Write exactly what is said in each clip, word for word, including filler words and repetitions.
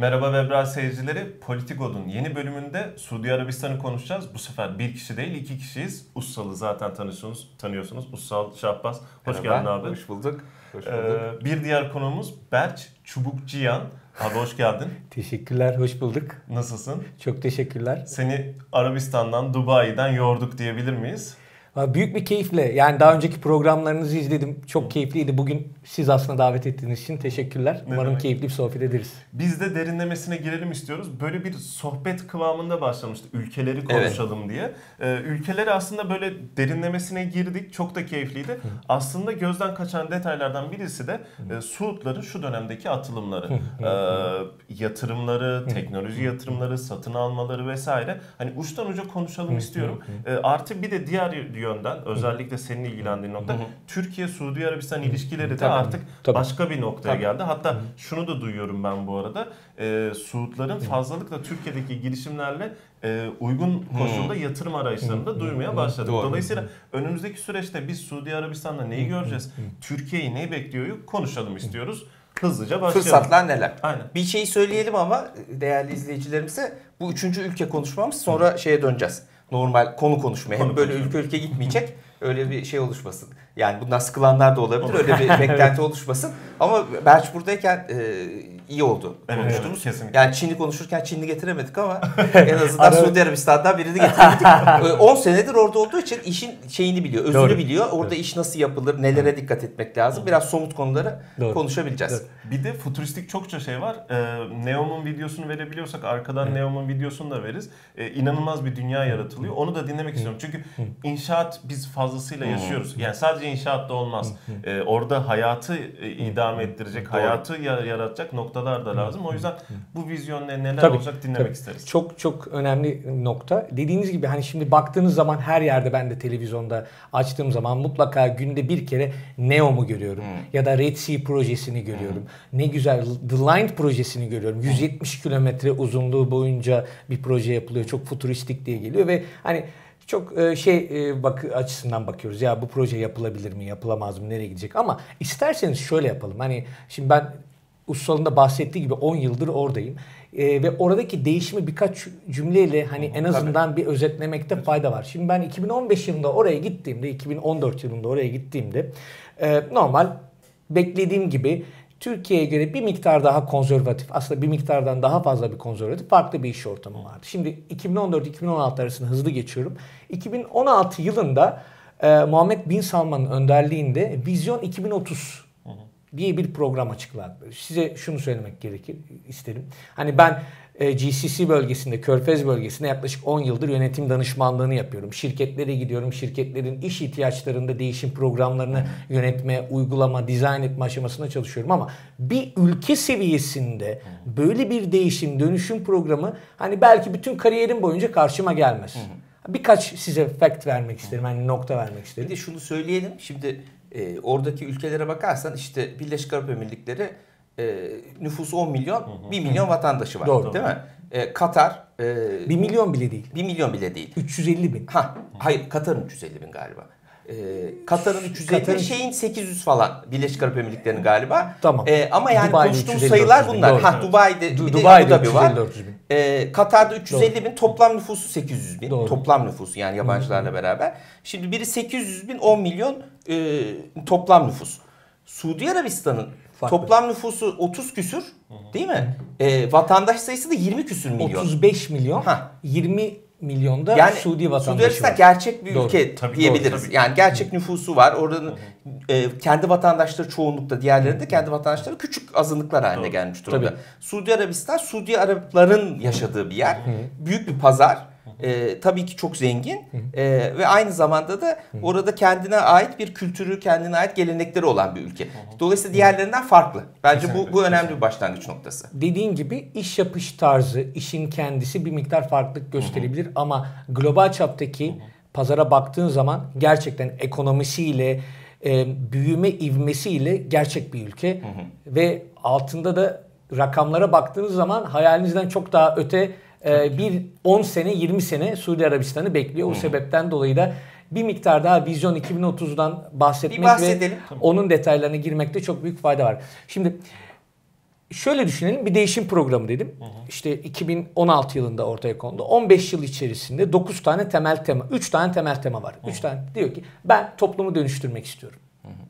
Merhaba Webral seyircileri. Politikod'un yeni bölümünde Suudi Arabistan'ı konuşacağız. Bu sefer bir kişi değil iki kişiyiz. Ussal'ı zaten tanıyorsunuz. tanıyorsunuz. Ussal Şahbaz. Hoş Merhaba, geldin abi. Hoş bulduk. Hoş bulduk. Ee, bir diğer konuğumuz Berç Çubukçıyan. Abi hoş geldin. Teşekkürler, hoş bulduk. Nasılsın? Çok teşekkürler. Seni Arabistan'dan, Dubai'den yorduk diyebilir miyiz? Büyük bir keyifle. Yani daha önceki programlarınızı izledim. Çok keyifliydi. Bugün siz aslında davet ettiğiniz için teşekkürler. Ne Umarım demek? keyifli bir sohbet ederiz. Biz de derinlemesine girelim istiyoruz. Böyle bir sohbet kıvamında başlamıştı. Ülkeleri konuşalım evet. diye. Ee, ülkeleri aslında böyle derinlemesine girdik. Çok da keyifliydi. Hı. Aslında gözden kaçan detaylardan birisi de e, Suudların şu dönemdeki atılımları. Hı. Ee, yatırımları, teknoloji yatırımları, satın almaları vesaire. Hani uçtan uca konuşalım Hı. istiyorum. Ee, artı bir de diğer yönden özellikle senin ilgilendiğin nokta Türkiye-Suudi Arabistan ilişkileri de Tabii. artık Tabii. başka bir noktaya Tabii. geldi. Hatta şunu da duyuyorum ben bu arada. E, Suudların fazlalıkla Türkiye'deki girişimlerle e, uygun koşulda yatırım arayışlarını da duymaya başladık. Doğru. Dolayısıyla önümüzdeki süreçte biz Suudi Arabistan'da neyi göreceğiz? Türkiye'yi neyi bekliyor? Konuşalım istiyoruz. Hızlıca başlayalım. Fırsatlar neler? Aynen. Bir şeyi söyleyelim ama değerli izleyicilerimize bu üçüncü ülke konuşmamız sonra şeye döneceğiz. Normal konu konuşmaya. Konu Hem böyle ülke ülke gitmeyecek. Öyle bir şey oluşmasın. Yani bundan sıkılanlar da olabilir. Öyle bir beklenti oluşmasın. Ama Berç buradayken e, iyi oldu evet, konuştuğumuz. Evet, kesinlikle. Yani Çin'i konuşurken Çin'i getiremedik ama en azından Suudi Arabistan'dan birini getiremedik. on senedir orada olduğu için işin şeyini biliyor, özünü Doğru. biliyor. Orada Doğru. iş nasıl yapılır, nelere dikkat etmek lazım. Biraz somut konuları Doğru. konuşabileceğiz. Doğru. Bir de futuristik çokça şey var. Ee, Neom'un videosunu verebiliyorsak arkadan evet. Neom'un videosunu da veririz. Ee, inanılmaz bir dünya yaratılıyor. Onu da dinlemek istiyorum. Çünkü inşaat biz fazlasıyla yaşıyoruz. Yani sadece inşaatta olmaz. Ee, orada hayatı e, idame ettirecek, Doğru. hayatı yaratacak noktalar da lazım. O yüzden bu vizyonla neler tabii, olacak dinlemek tabii. isteriz. Çok çok önemli nokta. Dediğiniz gibi hani şimdi baktığınız zaman her yerde ben de televizyonda açtığım zaman mutlaka günde bir kere Neom'u görüyorum. Hmm. Ya da Red Sea projesini görüyorum. Hmm. Ne güzel The Line projesini görüyorum. yüz yetmiş kilometre uzunluğu boyunca bir proje yapılıyor. Çok futuristik diye geliyor ve hani çok şey bak açısından bakıyoruz. Ya bu proje yapılabilir mi, yapılamaz mı, nereye gidecek? Ama isterseniz şöyle yapalım. Hani şimdi ben Ussal'ın da bahsettiği gibi on yıldır oradayım. Ee, ve oradaki değişimi birkaç cümleyle hani en azından Tabii. bir özetlemekte evet. fayda var. Şimdi ben iki bin on beş yılında oraya gittiğimde, iki bin on dört yılında oraya gittiğimde e, normal beklediğim gibi Türkiye'ye göre bir miktar daha konservatif, aslında bir miktardan daha fazla bir konservatif, farklı bir iş ortamı vardı. Şimdi iki bin on dört iki bin on altı arasında hızlı geçiyorum. iki bin on altı yılında e, Muhammed Bin Salman'ın önderliğinde Vizyon iki bin otuz diye bir program açıkladı. Size şunu söylemek gerekir isterim. Hani ben e, G C C bölgesinde, Körfez bölgesinde yaklaşık on yıldır yönetim danışmanlığını yapıyorum. Şirketlere gidiyorum. Şirketlerin iş ihtiyaçlarında değişim programlarını yönetme, uygulama, dizayn etme aşamasında çalışıyorum ama bir ülke seviyesinde böyle bir değişim, dönüşüm programı hani belki bütün kariyerim boyunca karşıma gelmez. Birkaç size fact vermek isterim, hani nokta vermek isterim. Bir de şunu söyleyelim. Şimdi E, oradaki ülkelere bakarsan işte Birleşik Arap Emirlikleri e, nüfusu on milyon, bir milyon vatandaşı var. Doğru. Değil mi? E, Katar e, bir milyon bile değil. bir milyon bile değil. üç yüz elli bin. Ha, hayır Katar'ın üç yüz elli bin galiba. E, Katar'ın üç yüz elli Katar'ın... şeyin sekiz yüz falan Birleşik Arap Emirlikleri'nin galiba. Tamam. E, ama yani Dubai'de konuştuğumuz sayılar bunlar. Doğru. Ha, Dubai'de, Du- bir de Dubai'de Abu Dhabi var. bin. E, Katar'da üç yüz elli Doğru. bin, toplam nüfusu sekiz yüz bin. Doğru. Toplam nüfusu yani yabancılarla Hı-hı. beraber. Şimdi biri sekiz yüz bin, on milyon e, toplam nüfus. Suudi Arabistan'ın Farklı. toplam nüfusu otuz küsür Hı-hı. değil mi? E, vatandaş sayısı da yirmi küsür milyon. otuz beş milyon, ha. yirmi milyonda yani, Suudi vatandaşı Suudi Arabistan var. gerçek bir Doğru. ülke tabii, diyebiliriz. doğru, tabii. Yani gerçek nüfusu var. Oranın e, kendi vatandaşları çoğunlukta, diğerleri de kendi vatandaşları küçük azınlıklar haline doğru. gelmiş durumda. Tabii. Suudi Arabistan, Suudi Arapların yaşadığı bir yer. Hı-hı. Büyük bir pazar. E, tabii ki çok zengin e, ve aynı zamanda da orada kendine ait bir kültürü, kendine ait gelenekleri olan bir ülke. Dolayısıyla diğerlerinden farklı. Bence bu, bu önemli bir başlangıç noktası. Dediğin gibi iş yapış tarzı, işin kendisi bir miktar farklılık gösterebilir Hı-hı. ama global çaptaki Hı-hı. pazara baktığın zaman gerçekten ekonomisiyle, e, büyüme ivmesiyle gerçek bir ülke Hı-hı. ve altında da rakamlara baktığınız zaman hayalinizden çok daha öte Ee, bir on sene yirmi sene Suudi Arabistan'ı bekliyor. O hmm. sebepten dolayı da bir miktar daha Vizyon iki bin otuzdan bahsetmek ve onun detaylarına girmekte çok büyük fayda var. Şimdi şöyle düşünelim, bir değişim programı dedim. Hı hı. İşte iki bin on altı yılında ortaya kondu. on beş yıl içerisinde dokuz tane temel tema, üç tane temel tema var. üç tane diyor ki ben toplumu dönüştürmek istiyorum. Hı hı.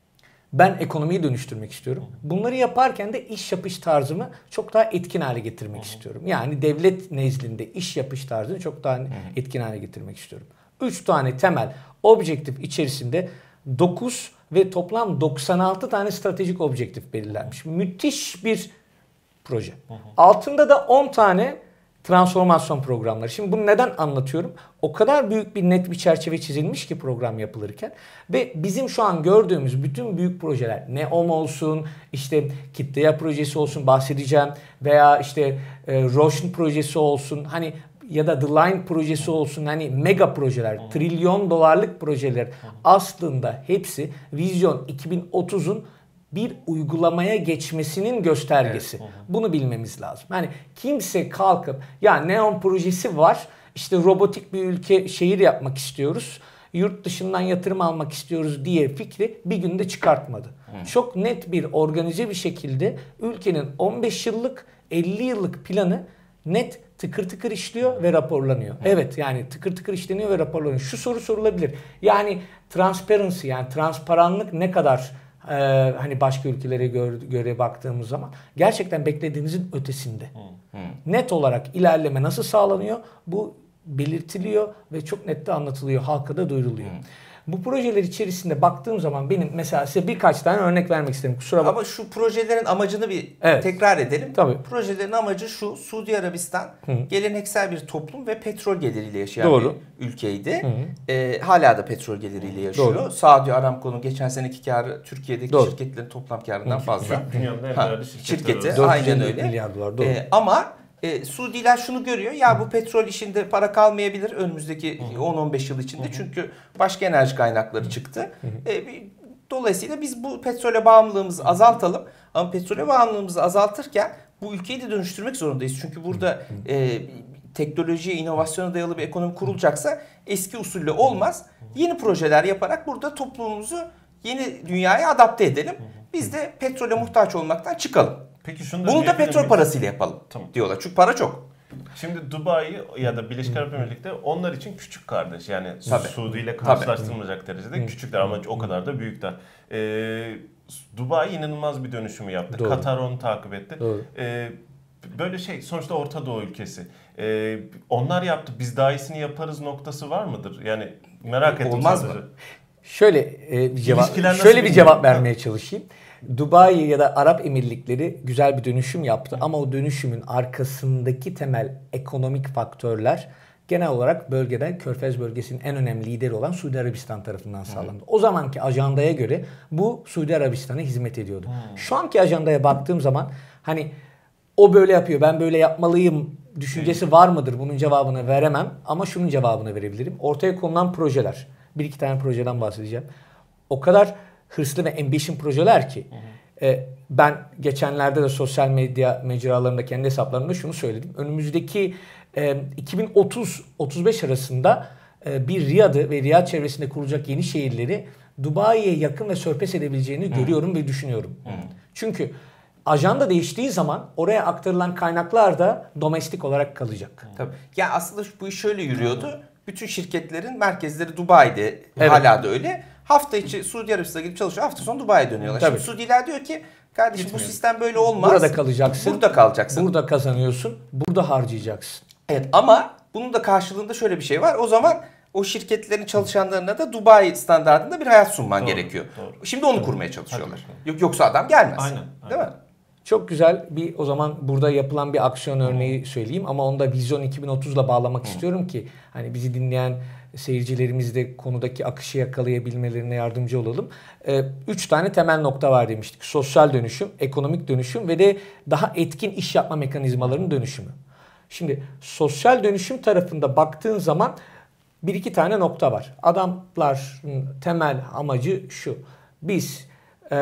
Ben ekonomiyi dönüştürmek istiyorum. Hı hı. Bunları yaparken de iş yapış tarzımı çok daha etkin hale getirmek hı hı. istiyorum. Yani devlet nezdinde iş yapış tarzını çok daha hı hı. etkin hale getirmek istiyorum. üç tane temel objektif içerisinde dokuz ve toplam doksan altı tane stratejik objektif belirlenmiş. Müthiş bir proje. Hı hı. Altında da on tane transformasyon programları. Şimdi bunu neden anlatıyorum? O kadar büyük bir net bir çerçeve çizilmiş ki program yapılırken ve bizim şu an gördüğümüz bütün büyük projeler, NEOM olsun, işte Kitlea projesi olsun bahsedeceğim veya işte e, Roşn projesi olsun, hani ya da The Line projesi olsun, hani mega projeler, hmm. trilyon dolarlık projeler hmm. aslında hepsi Vizyon iki bin otuzun bir uygulamaya geçmesinin göstergesi. Evet. Hmm. Bunu bilmemiz lazım. Hani kimse kalkıp ya NEOM projesi var, işte robotik bir ülke, şehir yapmak istiyoruz, yurt dışından yatırım almak istiyoruz diye fikri bir günde çıkartmadı. Hmm. Çok net bir organize bir şekilde ülkenin on beş yıllık, elli yıllık planı net tıkır tıkır işliyor ve raporlanıyor. Hı. Evet, yani tıkır tıkır işleniyor ve raporlanıyor. Şu soru sorulabilir. Yani transparency, yani transparanlık ne kadar e, hani başka ülkelere göre, göre baktığımız zaman gerçekten beklediğinizin ötesinde. Hı. Hı. Net olarak ilerleme nasıl sağlanıyor? Bu belirtiliyor ve çok net de anlatılıyor. Halka da duyuruluyor. Hı. Bu projeler içerisinde baktığım zaman benim mesela size birkaç tane örnek vermek isterim. Kusura bakmayın. Ama şu projelerin amacını bir evet. tekrar edelim. Tabii. Projelerin amacı şu: Suudi Arabistan Hı. geleneksel bir toplum ve petrol geliriyle yaşayan Doğru. bir ülkeydi. E, hala da petrol geliriyle yaşıyor. Doğru. Saudi Aramco'nun geçen seneki karı Türkiye'deki Doğru. şirketlerin toplam karından Hı. fazla. Dünyanın en değerli şirketi. Aynen öyle. Milyar dolar. Doğru. E, ama E, Suudiler şunu görüyor. Ya bu petrol işinde para kalmayabilir önümüzdeki on on beş yıl içinde. Çünkü başka enerji kaynakları çıktı. E, dolayısıyla biz bu petrole bağımlılığımızı azaltalım. Ama petrole bağımlılığımızı azaltırken bu ülkeyi de dönüştürmek zorundayız. Çünkü burada e, teknolojiye, inovasyona dayalı bir ekonomi kurulacaksa eski usulle olmaz. Yeni projeler yaparak burada toplumumuzu yeni dünyaya adapte edelim. Biz de petrole muhtaç olmaktan çıkalım. Peki şunu da Bunu da petrol parasıyla yapalım tamam. diyorlar. Çünkü para çok. Şimdi Dubai ya da Birleşik Arap Emirlikleri onlar için küçük kardeş. Yani Tabii. Suudi ile karşılaştırılmayacak Tabii. derecede küçükler ama o kadar da büyükler. Ee, Dubai inanılmaz bir dönüşümü yaptı. Doğru. Katar onu takip etti. Ee, böyle şey sonuçta Orta Doğu ülkesi. Ee, onlar yaptı. Biz daha iyisini yaparız noktası var mıdır? Yani merak ettim. Olmaz sadece. mı? Şöyle e, bir cevap şöyle bir cevap vermeye çalışayım. Dubai ya da Arap Emirlikleri güzel bir dönüşüm yaptı ama o dönüşümün arkasındaki temel ekonomik faktörler genel olarak bölgeden Körfez bölgesinin en önemli lideri olan Suudi Arabistan tarafından sağlandı. Hı. O zamanki ajandaya göre bu Suudi Arabistan'a hizmet ediyordu. Hı. Şu anki ajandaya baktığım zaman hani o böyle yapıyor, ben böyle yapmalıyım düşüncesi Hı. var mıdır? Bunun cevabını veremem ama şunun cevabını verebilirim. Ortaya konulan projeler, bir iki tane projeden bahsedeceğim. O kadar hırslı ve ambition projeler ki hı hı. E, ben geçenlerde de sosyal medya mecralarında kendi hesaplarımda şunu söyledim. Önümüzdeki e, iki bin otuz otuz beş arasında e, bir Riyad'ı ve Riyad çevresinde kurulacak yeni şehirleri Dubai'ye yakın ve sörpes edebileceğini hı. görüyorum ve düşünüyorum. Hı. Çünkü ajanda değiştiği zaman oraya aktarılan kaynaklar da domestik olarak kalacak. Hı. Tabii. Ya aslında bu iş şöyle yürüyordu. Hı. Bütün şirketlerin merkezleri Dubai'de, evet. hala da öyle. Hafta içi Suudi Arabistan'a gidip çalışıyor. Hafta sonu Dubai'ye dönüyorlar. Tabii. Şimdi Suudiler diyor ki kardeşim Gitmiyor. bu sistem böyle olmaz. Burada kalacaksın. Burada kalacaksın. Burada kazanıyorsun. Burada harcayacaksın. Evet ama bunun da karşılığında şöyle bir şey var. O zaman o şirketlerin çalışanlarına da Dubai standartında bir hayat sunman doğru, gerekiyor. Doğru. Şimdi onu doğru. kurmaya çalışıyorlar. Yok Yoksa adam gelmez. Aynen, aynen. Değil mi? Çok güzel bir o zaman burada yapılan bir aksiyon örneği söyleyeyim ama onu da Vizyon iki bin otuzla bağlamak Hı. istiyorum ki hani bizi dinleyen seyircilerimiz de konudaki akışı yakalayabilmelerine yardımcı olalım. Ee, üç tane temel nokta var demiştik. Sosyal dönüşüm, ekonomik dönüşüm ve de daha etkin iş yapma mekanizmalarının dönüşümü. Şimdi sosyal dönüşüm tarafında baktığın zaman bir iki tane nokta var. Adamların temel amacı şu. Biz e,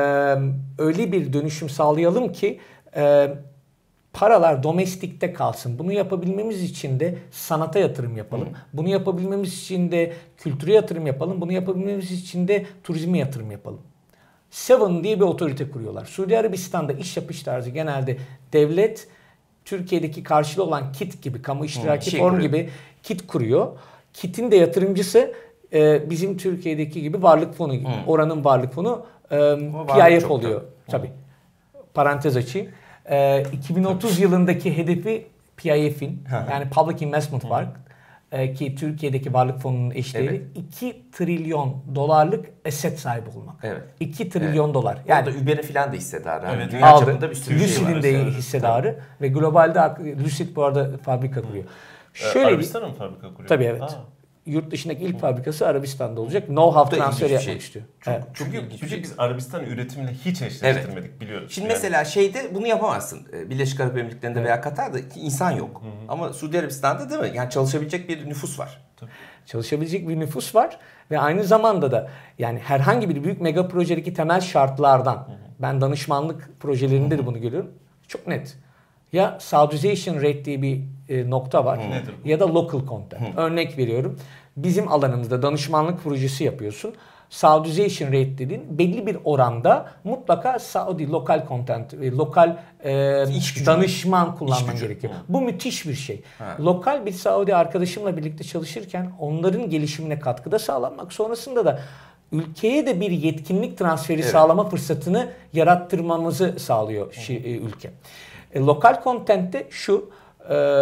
öyle bir dönüşüm sağlayalım ki e, paralar domestikte kalsın. Bunu yapabilmemiz için de sanata yatırım yapalım. Hı. Bunu yapabilmemiz için de kültüre yatırım yapalım. Bunu yapabilmemiz için de turizme yatırım yapalım. Seven diye bir otorite kuruyorlar. Suudi Arabistan'da iş yapış tarzı genelde devlet Türkiye'deki karşılığı olan KİT gibi, kamu iştiraki hmm, şey form kuruyor. gibi KİT kuruyor. KİT'in de yatırımcısı e, bizim Türkiye'deki gibi varlık fonu gibi. Hmm. Oranın varlık fonu e, P I F oluyor. Tabii. Tabii. Parantez açayım. E, iki bin otuz Tabii. yılındaki hedefi P I F'in yani Public Investment Fund e, ki Türkiye'deki varlık fonunun eşdeğeri evet. iki trilyon dolarlık asset sahibi olmak. Evet. iki trilyon evet. dolar. Yani Orada Uber'in falan da hissedarı. Evet. Yani dünya çapında bir sürü Lucid'in şey var. Lucid'in de hissedarı Tabii. ve globalde Lucid bu arada fabrika kuruyor. Şöyle Arabistan'a mı fabrika kuruyor? Tabii evet. Aa. Yurt dışındaki ilk fabrikası Arabistan'da olacak. Know-how transferi yapmak şey. istiyor. Çok, evet. Çünkü çünkü şey. biz Arabistan üretimle hiç eşleştirmedik evet. biliyoruz. Şimdi yani. mesela şeyde bunu yapamazsın. Birleşik Arap Emirlikleri'nde evet. veya Katar'da insan yok. Hı hı. Ama Suudi Arabistan'da değil mi? Yani çalışabilecek bir nüfus var. Tabii. Çalışabilecek bir nüfus var ve aynı zamanda da yani herhangi bir büyük mega projedeki temel şartlardan hı hı. ben danışmanlık projelerinde hı hı. de bunu görüyorum. Çok net. Ya Saudization Rate diye bir e, nokta var hı. ya da local content. Hı. Örnek veriyorum. Bizim alanımızda danışmanlık projesi yapıyorsun. Saudization Rate dediğin belli bir oranda mutlaka Saudi lokal content, lokal e, danışman kullanman gerekiyor. Hı. Bu müthiş bir şey. Ha. Lokal bir Saudi arkadaşımla birlikte çalışırken onların gelişimine katkıda sağlanmak, sonrasında da ülkeye de bir yetkinlik transferi evet. sağlama fırsatını yarattırmamızı sağlıyor şey, e, ülke. E, lokal content'te şu e,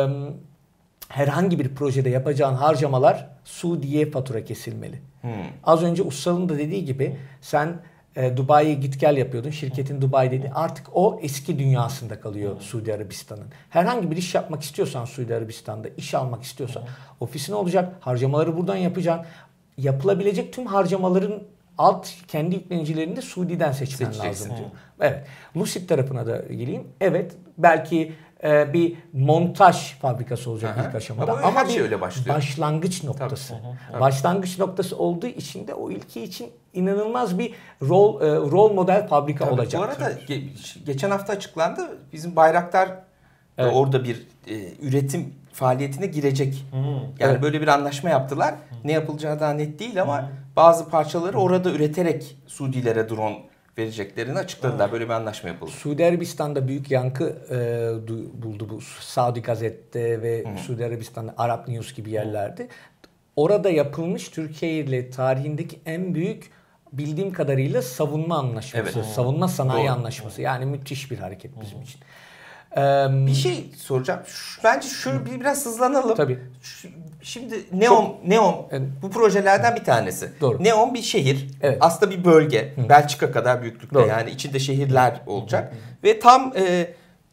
herhangi bir projede yapacağın harcamalar Suudi'ye fatura kesilmeli. Hmm. Az önce Ussal'ın da dediği gibi sen e, Dubai'ye git gel yapıyordun. Şirketin Dubai'deydi. Artık o eski dünyasında kalıyor hmm. Suudi Arabistan'ın. Herhangi bir iş yapmak istiyorsan Suudi Arabistan'da, iş almak istiyorsan hmm. ofisin olacak. Harcamaları buradan yapacaksın. Yapılabilecek tüm harcamaların alt kendi yüklenicilerini de Suudi'den seçmen lazım diyor. Evet. Lucid tarafına da geleyim. Evet. Belki e, bir montaj fabrikası olacak Aha. ilk aşamada. Ama, ama bir şey öyle başlangıç noktası. Tabii. Tabii. Başlangıç noktası olduğu için de o ülke için inanılmaz bir rol e, rol model fabrika Tabii. olacak. Bu arada ge- geçen hafta açıklandı. Bizim Bayraktar evet. orada bir e, üretim faaliyetine girecek. Hmm. Yani evet. böyle bir anlaşma yaptılar. Hmm. Ne yapılacağı daha net değil ama hmm. bazı parçaları orada üreterek Suudilere drone vereceklerini açıkladılar. Hmm. Böyle bir anlaşma yapıldı. Suudi Arabistan'da büyük yankı e, buldu bu Saudi Gazet'te ve hmm. Suudi Arabistan'da Arap News gibi yerlerde. Hmm. Orada yapılmış Türkiye ile tarihindeki en büyük bildiğim kadarıyla savunma anlaşması. Evet. Savunma sanayi Doğru. anlaşması. Yani müthiş bir hareket bizim hmm. için. Bir şey soracağım. Bence şu bir biraz hızlanalım. Tabii. Şimdi Neom, Çok, Neom evet. bu projelerden bir tanesi. Doğru. Neom bir şehir. Evet. Aslında bir bölge. Hı. Belçika kadar büyüklükte. Doğru. Yani içinde şehirler olacak. Hı. Ve tam e,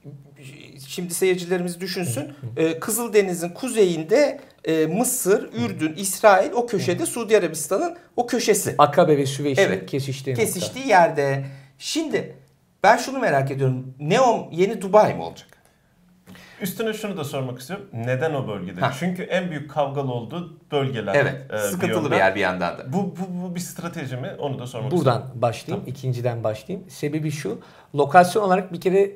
şimdi seyircilerimiz düşünsün. Hı. E, Kızıldeniz'in kuzeyinde e, Mısır, Ürdün, İsrail o köşede Hı. Suudi Arabistan'ın o köşesi. Akabe ve Süveyş'in evet. kesiştiği Kesiştiği nokta. yerde. Şimdi ben şunu merak ediyorum. Neom yeni Dubai mi olacak? Üstüne şunu da sormak istiyorum. Neden o bölgede? Ha. Çünkü en büyük kavgalı olduğu bölgeler. Evet. E, sıkıntılı bir, bir yer bir yandan da. Bu, bu, bu bir strateji mi? Onu da sormak Buradan istiyorum. başlayayım. Tamam. İkinciden başlayayım. Sebebi şu. Lokasyon olarak bir kere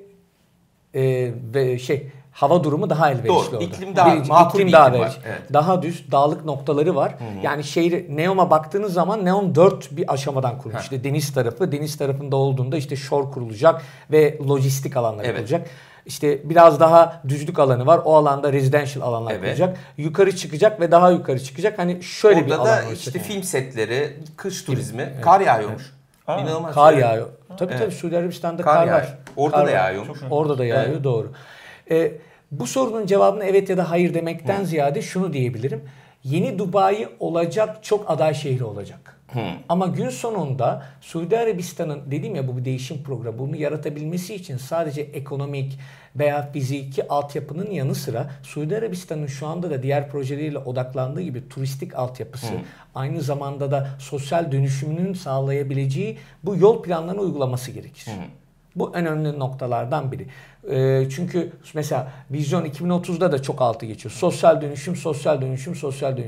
e, ve şey hava durumu daha elverişli Doğru. orada. İklim daha Birinci, makul iklim bir daha iklim var. Evet. Daha düz dağlık noktaları var. Hı-hı. Yani şehir Neom'a baktığınız zaman Neom dört bir aşamadan kurulmuş. İşte deniz tarafı, deniz tarafında olduğunda işte shore kurulacak ve lojistik alanlar evet. kurulacak. İşte biraz daha düzlük alanı var. O alanda residential alanlar evet. kurulacak. Yukarı çıkacak ve daha yukarı çıkacak. Hani şöyle Orada bir alan var. Orada da işte film setleri, kış turizmi, evet. kar yağıyormuş. Evet. İnanılmaz. Kar şey. yağıyor. Tabii evet. tabii Suudi Arabistan'da kar, kar var. Orada kar da yağıyormuş. Orada da yağıyor evet. doğru. Ee, bu sorunun cevabını evet ya da hayır demekten Hı. ziyade şunu diyebilirim. Yeni Dubai olacak, çok aday şehri olacak. Hmm. Ama gün sonunda Suudi Arabistan'ın dediğim ya bu bir değişim programı bunu yaratabilmesi için sadece ekonomik veya fiziki altyapının yanı sıra Suudi Arabistan'ın şu anda da diğer projeleriyle odaklandığı gibi turistik altyapısı hmm. aynı zamanda da sosyal dönüşümünün sağlayabileceği bu yol planlarını uygulaması gerekir. Hmm. Bu en önemli noktalardan biri. E, çünkü mesela Vizyon iki bin otuzda da çok altı geçiyor. Sosyal dönüşüm, sosyal dönüşüm, sosyal dönüşüm.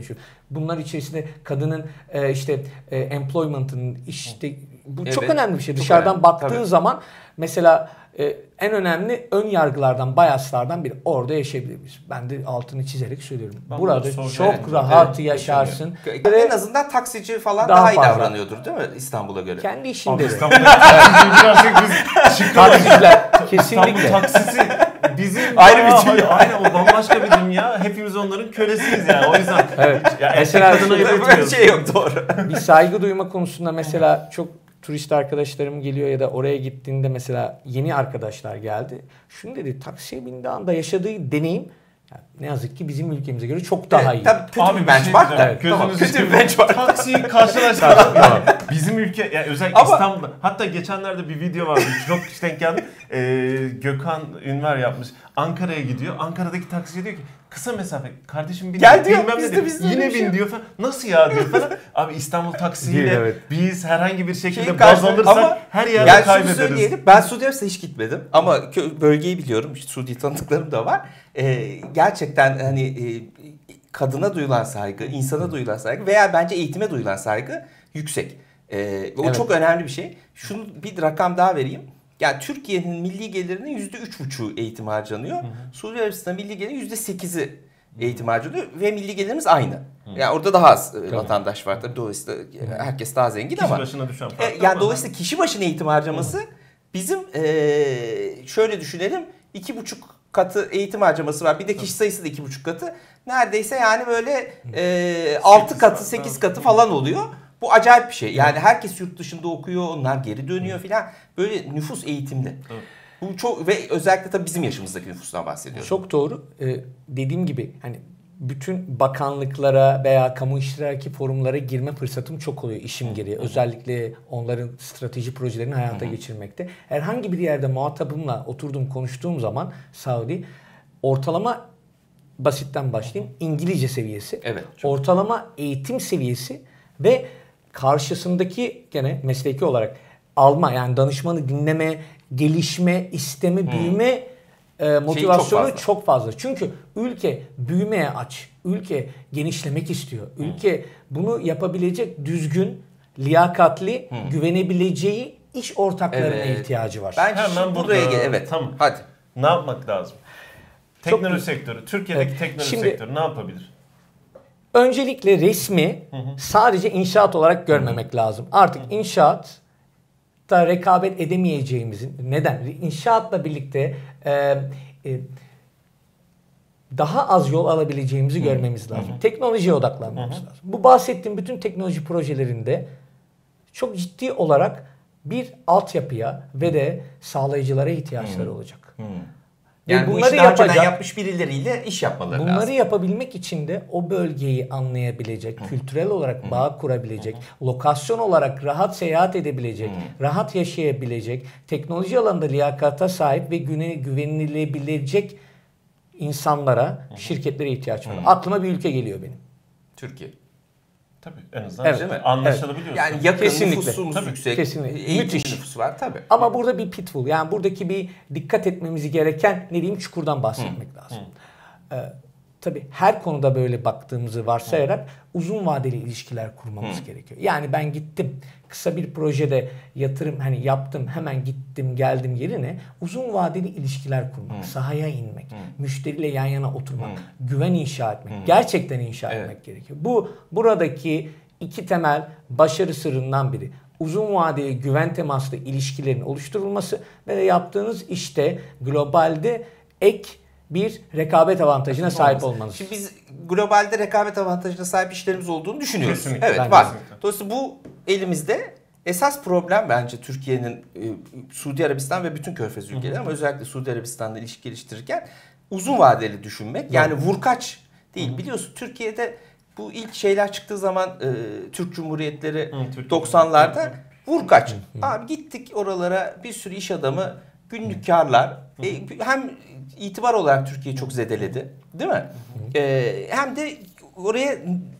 Bunlar içerisinde kadının e, işte e, employment'ın işte bu Evet, çok önemli bir şey. çok Dışarıdan önemli, baktığın tabii. zaman mesela e, en önemli ön yargılardan, biaslardan biri. Orada yaşayabiliriz. Ben de altını çizerek söylüyorum. Ben Burada bunu çok soracağım. rahat Evet, yaşarsın. En azından taksici falan Daha daha, iyi fazla. davranıyordur değil mi İstanbul'a göre? Kendi Abi işinde de. İstanbul'da taksiciyi birazcık biz çıkıyoruz. Taksiciler İstanbul kesinlikle. taksisi bizim Ayrı bir Aa, dünya. Aynen o bambaşka bir dünya. Hepimiz onların kölesiyiz yani. O yüzden Evet. ya Mesela erkek kadına şurada Böyle bir üretmiyoruz. şey yok, doğru. Bir saygı duyma konusunda mesela çok turist arkadaşlarım geliyor ya da oraya gittiğinde mesela yeni arkadaşlar geldi. Şunu dedi, taksiye bindiği anda yaşadığı deneyim yani ne yazık ki bizim ülkemize göre çok daha Evet, iyi. tabii kötü Abi bir bir şey benchmark diyeceğim. da. Gözünüzü Tamam, kötü bir seveyim. benchmark. Taksiyi karşılaştıralım. Yani bizim ülke yani özellikle Ama- İstanbul'da. Hatta geçenlerde bir video vardı. Çok hiç denk geldi. Ee, Gökhan Ünver yapmış. Ankara'ya gidiyor. Ankara'daki taksici diyor ki kısa mesafe. Kardeşim bin. Gel diyor, bilmem ne bizde- diyor. bizde öyle Yine bir şey bin yok. diyor falan. Nasıl ya diyor falan. Abi İstanbul taksiyle Değil, evet. biz herhangi bir şekilde Şeyi baz karşı- alırsak ama her yerde yani şunu kaybederiz. söyleyelim, ben Suudi Arabistan'a hiç gitmedim ama kö- bölgeyi biliyorum, işte Suudi tanıdıklarım da var. Ee, gerçekten hani e, kadına duyulan saygı, insana duyulan saygı veya bence eğitime duyulan saygı yüksek. Ee, ve o Evet. çok önemli bir şey. Şunu bir rakam daha vereyim. Yani Türkiye'nin milli gelirinin yüzde üç buçuğu eğitim harcanıyor. Hı hı. Suudi Arabistan milli gelirinin yüzde sekizi eğitim harcanıyor ve milli gelirimiz aynı. Hı. Yani orada daha az e, vatandaş var tabii. Dolayısıyla herkes daha zengin Kişi ama. başına düşen E, fark. yani dolayısıyla kişi başına eğitim harcaması hı. bizim e, şöyle düşünelim, iki buçuk katı eğitim harcaması var. Bir de kişi sayısı da iki buçuk katı. Neredeyse yani böyle e, altı katı, sekiz katı falan oluyor. Bu acayip bir şey. Yani herkes yurt dışında okuyor, onlar geri dönüyor filan. Böyle nüfus eğitimde. Evet. Bu çok ve özellikle tabii bizim yaşımızdaki nüfustan bahsediyorum. Çok doğru. Ee, dediğim gibi hani bütün bakanlıklara veya kamu iştiraki forumlara girme fırsatım çok oluyor işim gereği. Özellikle onların strateji projelerini hayata geçirmekte. Herhangi bir yerde muhatabımla oturdum konuştuğum zaman Saudi ortalama basitten başlayayım İngilizce seviyesi. Evet, çok. Ortalama eğitim seviyesi ve karşısındaki gene mesleki olarak alma yani danışmanı dinleme, gelişme, isteme, büyüme e, motivasyonu çok çok fazla. fazla. Çünkü ülke büyümeye aç. Ülke genişlemek istiyor. Ülke bunu yapabilecek düzgün, liyakatli, güvenebileceği iş ortaklarına Evet. ihtiyacı var. Ben Hemen şimdi burada- buraya gel. Evet. Tamam. Hadi. Ne yapmak lazım? Çok Teknoloji güzel. sektörü, Türkiye'deki Evet. teknoloji Şimdi- sektörü ne yapabilir? Öncelikle resmi sadece inşaat olarak görmemek lazım. Artık inşaatta rekabet edemeyeceğimizin neden? İnşaatla birlikte e, e, daha az yol alabileceğimizi görmemiz lazım. Teknolojiye odaklanmamız lazım. Bu bahsettiğim bütün teknoloji projelerinde çok ciddi olarak bir altyapıya ve de sağlayıcılara ihtiyaçları olacak. Ve Yani bu bunları işi daha önceden yapacak- yapmış birileriyle iş yapmaları Bunları lazım. yapabilmek için de o bölgeyi anlayabilecek, kültürel olarak bağ kurabilecek, lokasyon olarak rahat seyahat edebilecek, rahat yaşayabilecek, teknoloji alanında liyakata sahip ve güne, güvenilebilecek insanlara, şirketlere ihtiyaç var. Aklıma bir ülke geliyor benim. Türkiye. Tabii en azından Evet, işte değil mi? anlaşılabiliyorsa. Yani yakın Kesinlikle. nüfusumuz Tabii, yüksek. kesinlikle. Eğitim Müthiş. nüfusu var tabii. Ama burada bir pitfall, yani buradaki bir dikkat etmemiz gereken ne diyeyim çukurdan bahsetmek lazım. Ee, tabii her konuda böyle baktığımızı varsayarak uzun vadeli ilişkiler kurmamız gerekiyor. Yani ben gittim kısa bir projede yatırım hani yaptım hemen gittim geldim yerine uzun vadeli ilişkiler kurmak, sahaya inmek, müşteriyle yan yana oturmak, güven inşa etmek, gerçekten inşa Evet. etmek gerekiyor. Bu buradaki iki temel başarı sırrından biri. Uzun vadeli güven temaslı ilişkilerin oluşturulması ve de yaptığınız işte globalde ek bir rekabet avantajına sahip olmanız. Şimdi biz globalde rekabet avantajına sahip işlerimiz olduğunu düşünüyoruz. Kesinlikle. Evet Bence var. kesinlikle. Dolayısıyla bu elimizde. Esas problem bence Türkiye'nin e, Suudi Arabistan ve bütün Körfez ülkeleri ama özellikle Suudi Arabistan'la ilişki geliştirirken uzun vadeli düşünmek. Yani vurkaç değil. Biliyorsun Türkiye'de bu ilk şeyler çıktığı zaman e, Türk Cumhuriyetleri Hı, Türkiye. doksanlarda vurkaç. Abi gittik oralara bir sürü iş adamı günlük karlar. E, hem itibar olarak Türkiye'yi çok zedeledi. Değil mi? E, hem de oraya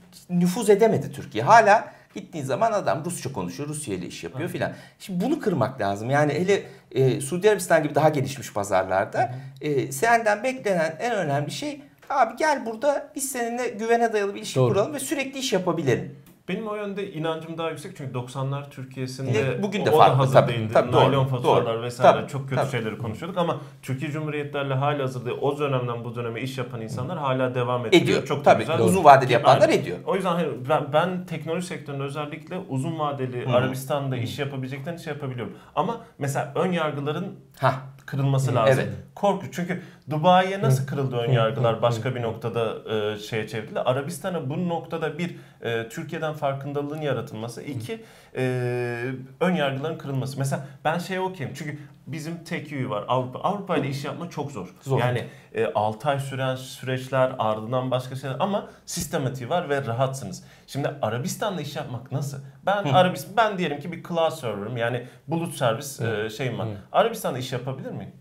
nüfuz edemedi Türkiye. Hala gittiğin zaman adam Rusça konuşuyor, Rusya ile iş yapıyor filan. Şimdi bunu kırmak lazım. Yani hele e, Suudi Arabistan gibi daha gelişmiş pazarlarda e, senden beklenen en önemli şey Abi gel burada biz seninle güvene dayalı bir ilişki Doğru. kuralım ve sürekli iş yapabilelim. Benim o yönde inancım daha yüksek çünkü doksanlar Türkiye'sinde de bugün de o farklı, da hazır tabii, değildi. tabii, doğru, Naylon faturalar doğru. vesaire Tabii, çok kötü tabii. şeyleri konuşuyorduk ama Türkiye Cumhuriyetlerle hali hazırda o dönemden bu döneme iş yapan insanlar hala devam ediyor. Ediyor. Çok da Tabii. güzel. Uzun vadeli yapanlar Aynen. ediyor. O yüzden hani ben, ben teknoloji sektöründe özellikle uzun vadeli Hı. Arabistan'da iş yapabileceklerini şey yapabiliyorum. Ama mesela ön yargıların Hah. kırılması lazım. Evet. Korku. Çünkü Dubai'ye nasıl kırıldı ön yargılar başka bir noktada e, şeye çevrildi. Arabistan'a bu noktada bir e, Türkiye'den farkındalığın yaratılması. iki e, ön yargıların kırılması. Mesela ben şeye okuyayım. Çünkü bizim tek yönü var Avrupa. Avrupa ile iş yapmak çok zor. Zor. Yani e, altı ay süren süreçler ardından başka şeyler ama sistematiği var ve rahatsınız. Şimdi Arabistan'da iş yapmak nasıl? Ben Arabistan ben diyelim ki bir cloud server'ım. Yani bulut servis e, şeyim var. Arabistan'da iş yapabilir miyim?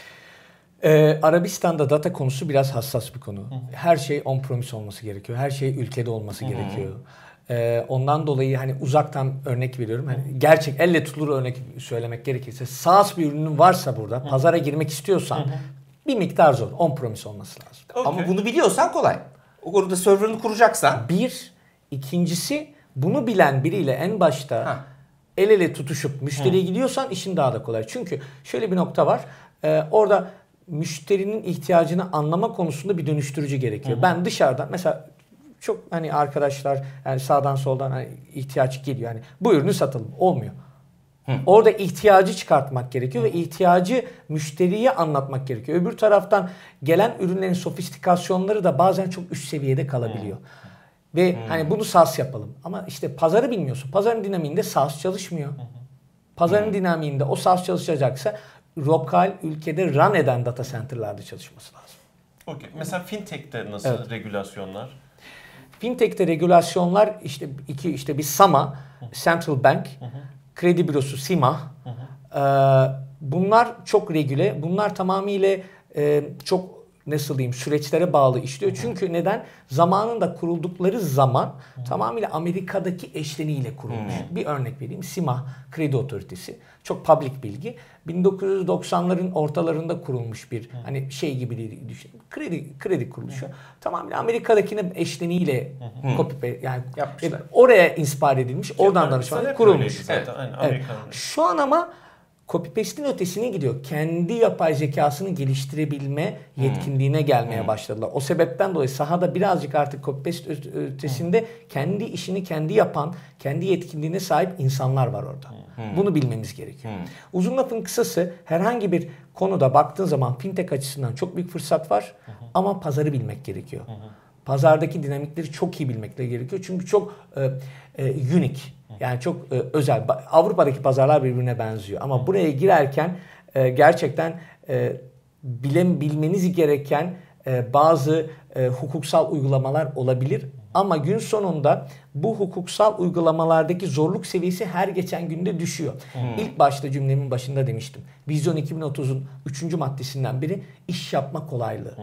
Ee, Arabistan'da data konusu biraz hassas bir konu. Her şey on-premise olması gerekiyor. Her şey ülkede olması gerekiyor. Ee, ondan dolayı hani uzaktan örnek veriyorum. Hani gerçek elle tutulur örnek söylemek gerekirse SaaS bir ürünün varsa burada pazara girmek istiyorsan bir miktar zor. On-premise olması lazım. Okay. Ama bunu biliyorsan kolay. Orada server'ını kuracaksan. Bir, ikincisi bunu bilen biriyle en başta Ha. el ele tutuşup müşteriye gidiyorsan işin daha da kolay. Çünkü şöyle bir nokta var. Ee, orada müşterinin ihtiyacını anlama konusunda bir dönüştürücü gerekiyor. Hı-hı. Ben dışarıdan mesela çok hani arkadaşlar yani sağdan soldan hani ihtiyaç geliyor. Yani bu ürünü satalım. Olmuyor. Hı. Orada ihtiyacı çıkartmak gerekiyor ve ihtiyacı müşteriye anlatmak gerekiyor. Öbür taraftan gelen ürünlerin sofistikasyonları da bazen çok üst seviyede kalabiliyor. Hı. Ve hmm. hani bunu SaaS yapalım. Ama işte pazarı bilmiyorsun. Pazarın dinamiğinde SaaS çalışmıyor. Hmm. Pazarın hmm. dinamiğinde o SaaS çalışacaksa lokal ülkede run eden data center'larda çalışması lazım. Okay. Mesela fintech'te nasıl evet. regülasyonlar? Fintech'te regülasyonlar işte iki işte bir SAMA, Central Bank, hı hı. kredi bürosu SİMA. Hı hı. Ee, bunlar çok regüle. Bunlar tamamıyla e, çok nasıl diyeyim süreçlere bağlı işliyor. Çünkü neden? Zamanında kuruldukları zaman Hı-hı. tamamıyla Amerika'daki eşleniğiyle kurulmuş. Hı-hı. Bir örnek vereyim. SİMA Kredi Otoritesi. Çok public bilgi. bin dokuz yüz doksanların ortalarında kurulmuş bir Hı-hı. hani şey gibi düşün. Kredi kredi kuruluşu. Hı-hı. Tamamıyla Amerika'dakine eşleniğiyle copy yani yapmışlar. E, oraya inspire edilmiş. Ki oradan danışmanlık kurulmuş. Evet. Yani evet. Şu an ama copy-paste'in ötesine gidiyor. Kendi yapay zekasını geliştirebilme yetkinliğine hmm. gelmeye hmm. başladılar. O sebepten dolayı sahada birazcık artık copy-paste ötesinde hmm. kendi işini kendi yapan, kendi yetkinliğine sahip insanlar var orada. Hmm. Bunu bilmemiz gerekiyor. Hmm. Uzun lafın kısası herhangi bir konuda baktığın zaman fintech açısından çok büyük fırsat var hmm. ama pazarı bilmek gerekiyor. Hmm. Pazardaki dinamikleri çok iyi bilmekle gerekiyor. Çünkü çok e, e, unique. Yani çok e, özel. Avrupa'daki pazarlar birbirine benziyor. Ama buraya girerken e, gerçekten e, bile, bilmeniz gereken e, bazı e, hukuksal uygulamalar olabilir. Ama gün sonunda bu hukuksal uygulamalardaki zorluk seviyesi her geçen günde düşüyor. Hmm. İlk başta cümlemin başında demiştim. Vizyon iki bin otuzun üçüncü maddesinden biri iş yapma kolaylığı.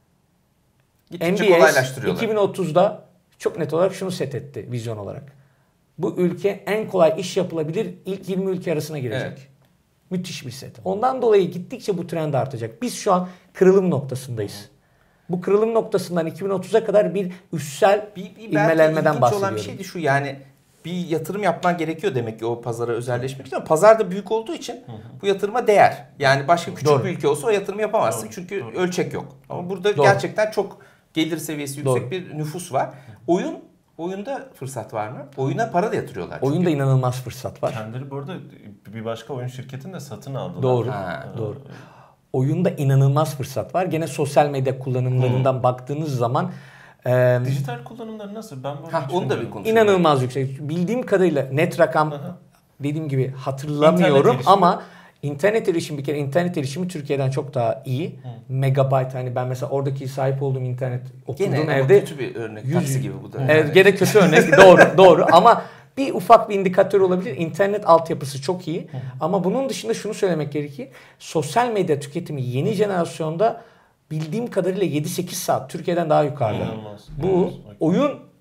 Hmm. M B S iki bin otuzda çok net olarak şunu set etti vizyon olarak. Bu ülke en kolay iş yapılabilir ilk yirmi ülke arasına girecek. Evet. Müthiş bir set. Ondan dolayı gittikçe bu trend artacak. Biz şu an kırılım noktasındayız. Bu kırılım noktasından iki bin otuza kadar bir üstsel bir, bir ivmelenmeden bahsediyorum. Olan bir şeydi şu yani bir yatırım yapman gerekiyor demek ki o pazara özelleşmek için. Ama pazar da büyük olduğu için hı hı. bu yatırıma değer. Yani başka küçük Doğru. bir ülke olsa o yatırımı yapamazsın. Doğru. Çünkü Doğru. ölçek yok. Ama burada Doğru. gerçekten çok gelir seviyesi yüksek Doğru. bir nüfus var. Oyun Oyunda fırsat var mı? Oyuna para da yatırıyorlar. Çünkü. Oyunda inanılmaz fırsat var. Kendileri bu arada bir başka oyun şirketini de satın aldılar. Doğru. Ha. Doğru. Oyunda inanılmaz fırsat var. Gene sosyal medya kullanımlarından hmm. baktığınız zaman e, dijital kullanımları nasıl? Ben ha, onu da bir konuşalım. İnanılmaz yüksek. Bildiğim kadarıyla net rakam Aha. dediğim gibi hatırlamıyorum ama İnternet erişimi bir kere internet erişimi Türkiye'den çok daha iyi. Hmm. Megabyte hani ben mesela oradaki sahip olduğum internet oturduğum gene evde kötü bir örnek yüz, taksi gibi bu da. Evet yani. Gene kötü örnek doğru doğru ama bir ufak bir indikatör olabilir. İnternet altyapısı çok iyi. Hmm. Ama bunun dışında şunu söylemek gerekir. Sosyal medya tüketimi yeni jenerasyonda bildiğim kadarıyla yedi sekiz saat Türkiye'den daha yukarıda. Hmm. Bu hmm. oyun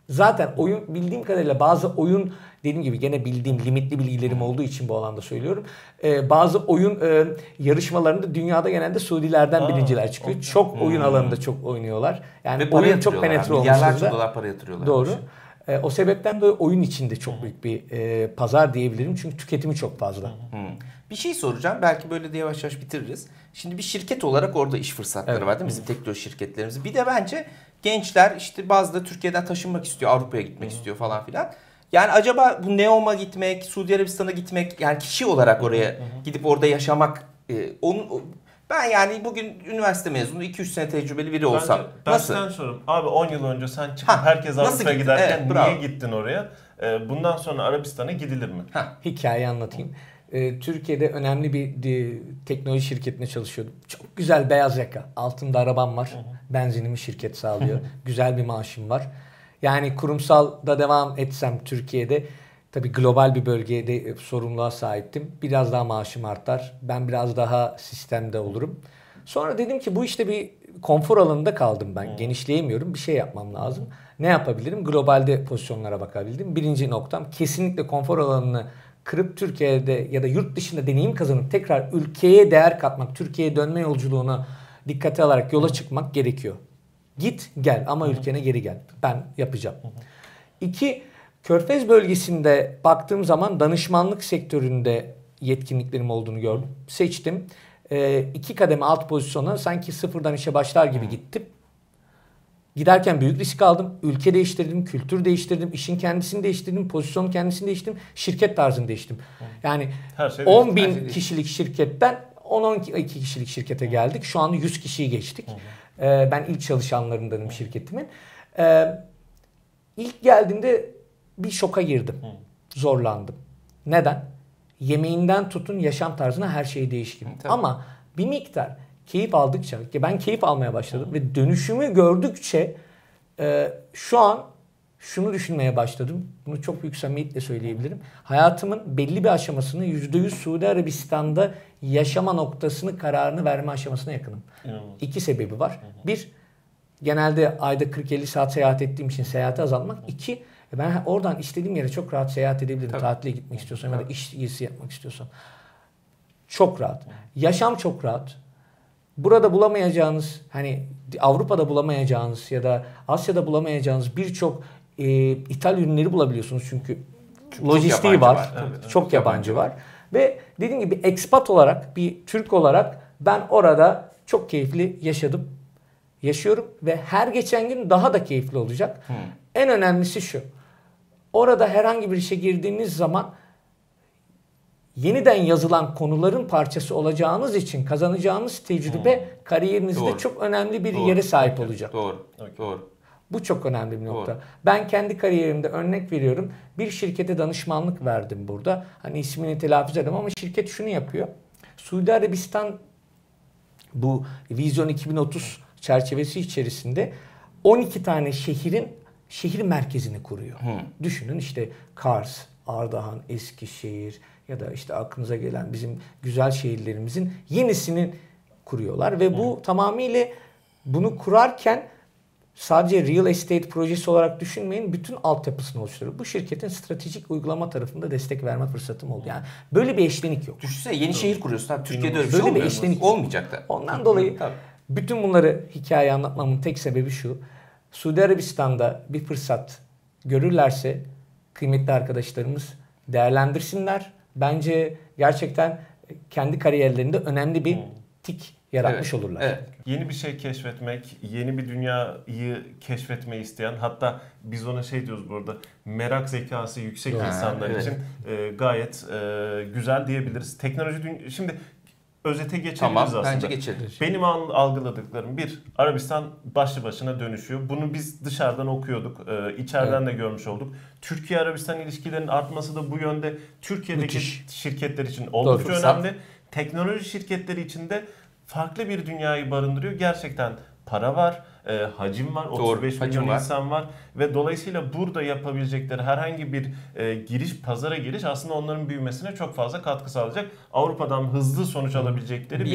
Zaten oyun bildiğim kadarıyla bazı oyun dediğim gibi gene bildiğim limitli bilgilerim olduğu için bu alanda söylüyorum. Ee, bazı oyun e, yarışmalarında dünyada genelde Suudilerden Aa, birinciler çıkıyor. Okay. Çok hmm. oyun alanında çok oynuyorlar. Yani ve oyun çok penetre olmuş. Milyarlarca dolar para yatırıyorlar. Doğru. E, o sebepten de oyun içinde çok büyük bir e, pazar diyebilirim. Çünkü tüketimi çok fazla. Hmm. Bir şey soracağım. Belki böyle de yavaş yavaş bitiririz. Şimdi bir şirket olarak orada iş fırsatları evet. var değil mi? Bizim teknoloji şirketlerimiz. Bir de bence gençler işte bazı da Türkiye'den taşınmak istiyor, Avrupa'ya gitmek Hı. istiyor falan filan. Yani acaba bu Neom'a gitmek, Suudi Arabistan'a gitmek, yani kişi olarak oraya Hı. gidip orada yaşamak, e, onun ben yani bugün üniversite mezunu iki üç sene tecrübeli biri olsam bence nasıl? Dersten sorum. Abi on yıl önce sen çıkıp ha, herkes Avrupa'ya giderken evet, niye gittin oraya? E, bundan sonra Arabistan'a gidilir mi? Ha. Hikayeyi anlatayım. Ee, Türkiye'de önemli bir de, teknoloji şirketinde çalışıyordum. Çok güzel beyaz yaka. Altında arabam var. Hı hı. Benzinimi şirket sağlıyor. Güzel bir maaşım var. Yani kurumsalda devam etsem Türkiye'de tabii global bir bölgede sorumluluğa sahiptim. Biraz daha maaşım artar. Ben biraz daha sistemde olurum. Sonra dedim ki bu işte bir konfor alanında kaldım ben. Hı. Genişleyemiyorum. Bir şey yapmam lazım. Ne yapabilirim? Globalde pozisyonlara bakabildim. Birinci noktam kesinlikle konfor alanını kırıp Türkiye'de ya da yurt dışında deneyim kazanıp tekrar ülkeye değer katmak, Türkiye'ye dönme yolculuğuna dikkate alarak yola çıkmak gerekiyor. Git gel ama ülkene geri gel. Ben yapacağım. İki, Körfez bölgesinde baktığım zaman danışmanlık sektöründe yetkinliklerim olduğunu gördüm. Seçtim. E, iki kademe alt pozisyona sanki sıfırdan işe başlar gibi gittim. Giderken büyük risk aldım. Ülke değiştirdim, kültür değiştirdim, işin kendisini değiştirdim, pozisyonun kendisini değiştirdim, şirket tarzını değiştirdim. Yani şey on bin şey kişilik şirketten on on iki kişilik şirkete geldik. Şu anda yüz kişiyi geçtik. Ee, ben ilk çalışanlarındanım şirketimin. Ee, ilk geldiğimde bir şoka girdim. Zorlandım. Neden? Yemeğinden tutun yaşam tarzına her şey değişkin. Tabii. Ama bir miktar keyif aldıkça, ben keyif almaya başladım ve dönüşümü gördükçe e, şu an şunu düşünmeye başladım. Bunu çok büyük samimiyetle söyleyebilirim. Hayatımın belli bir aşamasını yüzde yüz Suudi Arabistan'da yaşama noktasını, kararını verme aşamasına yakınım. İnanılmaz. İki sebebi var. Bir, genelde ayda kırk elli saat seyahat ettiğim için seyahati azaltmak. İki, ben oradan istediğim yere çok rahat seyahat edebilirim. Tabii. Tatile gitmek istiyorsam ya da iş gezisi yapmak istiyorsam. Çok rahat. Yaşam çok rahat. Burada bulamayacağınız, hani Avrupa'da bulamayacağınız ya da Asya'da bulamayacağınız birçok e, ithal ürünleri bulabiliyorsunuz çünkü çok lojistiği var, var. Evet, çok, çok yabancı, yabancı var. var. Ve dediğim gibi expat olarak, bir Türk olarak ben orada çok keyifli yaşadım, yaşıyorum ve her geçen gün daha da keyifli olacak. Hmm. En önemlisi şu, orada herhangi bir işe girdiğiniz zaman yeniden yazılan konuların parçası olacağınız için kazanacağınız tecrübe hmm. kariyerinizde Doğru. çok önemli bir Doğru. yere sahip okay. olacak. Doğru. Okay. Doğru. Bu çok önemli bir nokta. Doğru. Ben kendi kariyerimde örnek veriyorum. Bir şirkete danışmanlık verdim burada. Hani ismini telaffuz edemem ama şirket şunu yapıyor. Suudi Arabistan bu Vizyon iki bin otuz çerçevesi içerisinde on iki tane şehrin şehir merkezini kuruyor. Hmm. Düşünün işte Kars, Ardahan, Eskişehir ya da işte aklınıza gelen bizim güzel şehirlerimizin yenisini kuruyorlar ve bu hmm. tamamıyla bunu kurarken sadece real estate projesi olarak düşünmeyin, bütün altyapısını oluşturuyor. Bu şirketin stratejik uygulama tarafında destek verme fırsatım oldu. Yani böyle bir eşlenik yok. Düşünsene yeni Doğru. şehir kuruyorsun. Tabii Türkiye'de öyle bir şey bir eşlenik olmayacak da. Ondan dolayı Tabii. bütün bunları hikaye anlatmamın tek sebebi şu. Suudi Arabistan'da bir fırsat görürlerse kıymetli arkadaşlarımız değerlendirsinler. Bence gerçekten kendi kariyerlerinde önemli bir tik yaratmış evet, olurlar. Evet. Yeni bir şey keşfetmek, yeni bir dünyayı keşfetmeyi isteyen, hatta biz ona şey diyoruz burada, merak zekası yüksek ha, insanlar evet. için e, gayet e, güzel diyebiliriz. Teknoloji dünya... Şimdi özete geçebiliriz tamam, aslında. Bence geçelim. Benim algıladıklarım bir, Arabistan başlı başına dönüşüyor. Bunu biz dışarıdan okuyorduk, e, içeriden evet. de görmüş olduk. Türkiye-Arabistan ilişkilerinin artması da bu yönde Türkiye'deki Müthiş. şirketler için oldukça Doğru, önemli. Teknoloji şirketleri için de farklı bir dünyayı barındırıyor. Gerçekten para var, e, hacim var, otuz beş Doğru, milyon var. insan var ve dolayısıyla burada yapabilecekleri herhangi bir e, giriş, pazara giriş aslında onların büyümesine çok fazla katkı sağlayacak. Avrupa'dan hızlı sonuç alabilecekleri bir, bir yer.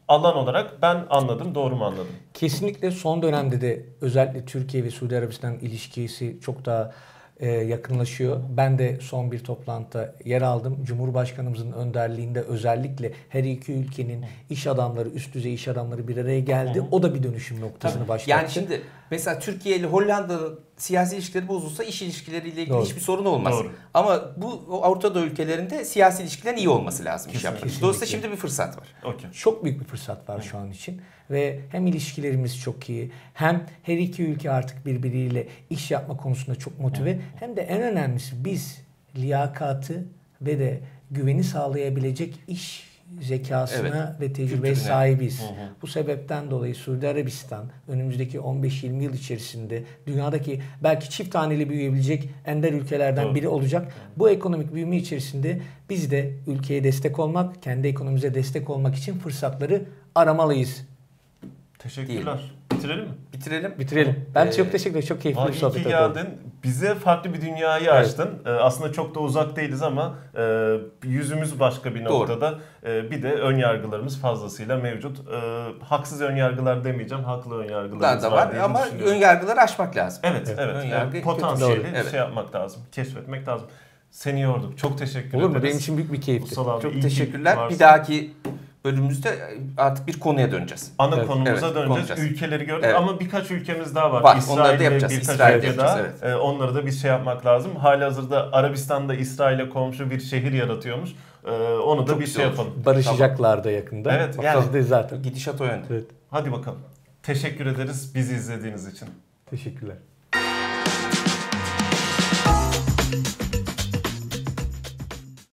alan olarak ben anladım. Doğru mu anladım? Kesinlikle son dönemde de özellikle Türkiye ve Suudi Arabistan ilişkisi çok daha e, yakınlaşıyor. Ben de son bir toplantıda yer aldım. Cumhurbaşkanımızın önderliğinde özellikle her iki ülkenin iş adamları, üst düzey iş adamları bir araya geldi. Hı hı. O da bir dönüşüm noktasını başlattı. Yani şimdi mesela Türkiye ile Hollanda'nın siyasi ilişkileri bozulsa iş ilişkileriyle ilgili Doğru. hiçbir sorun olmaz. Doğru. Ama bu Orta Doğu ülkelerinde siyasi ilişkilerin iyi olması lazım iş yapmak. Dolayısıyla şimdi bir fırsat var. Okay. Çok büyük bir fırsat var şu an için. Ve hem ilişkilerimiz çok iyi, hem her iki ülke artık birbiriyle iş yapma konusunda çok motive, hem de en önemlisi biz liyakatı ve de güveni sağlayabilecek iş zekasına evet. ve tecrübeye sahibiz. Hı hı. Bu sebepten dolayı Suudi Arabistan önümüzdeki on beş yirmi yıl içerisinde dünyadaki belki çift haneli büyüyebilecek ender ülkelerden Doğru. biri olacak. Bu ekonomik büyüme içerisinde biz de ülkeye destek olmak, kendi ekonomimize destek olmak için fırsatları aramalıyız. Teşekkürler. Diyelim. Bitirelim mi? Bitirelim. Bitirelim. Ben ee, çok teşekkür ederim. Çok keyifli bir sohbet oldu. İyi ki geldin. Bize farklı bir dünyayı evet. açtın. Ee, aslında çok da uzak değiliz ama e, yüzümüz başka bir noktada. E, bir de ön yargılarımız fazlasıyla mevcut. E, haksız ön yargılar demeyeceğim. Haklı ön yargılarımız da var, var ama ön yargıları aşmak lazım. Evet, evet. evet. Yargı yani potansiyeli evet. şey yapmak lazım. Keşfetmek lazım. Seni yorduk. Çok teşekkür Olur ederiz. Olur mu? Benim için büyük bir keyifti. Çok teşekkürler. Bir dahaki bölümümüzde artık bir konuya döneceğiz. Ana evet, konumuza evet, döneceğiz. Konuşacağız. Ülkeleri gördük evet. ama birkaç ülkemiz daha var. Var. İsrail onları da yapacağız. Birkaç İsrail ülke yapacağız. daha. Evet. Ee, onları da bir şey yapmak lazım. Halihazırda Arabistan'da İsrail'e komşu bir şehir yaratıyormuş. Ee, onu da Çok bir şey olur. yapalım. Barışacaklar tamam. da yakında. Evet. Yani, zaten. Gidişat o yönde. Evet. Hadi bakalım. Teşekkür ederiz bizi izlediğiniz için. Teşekkürler.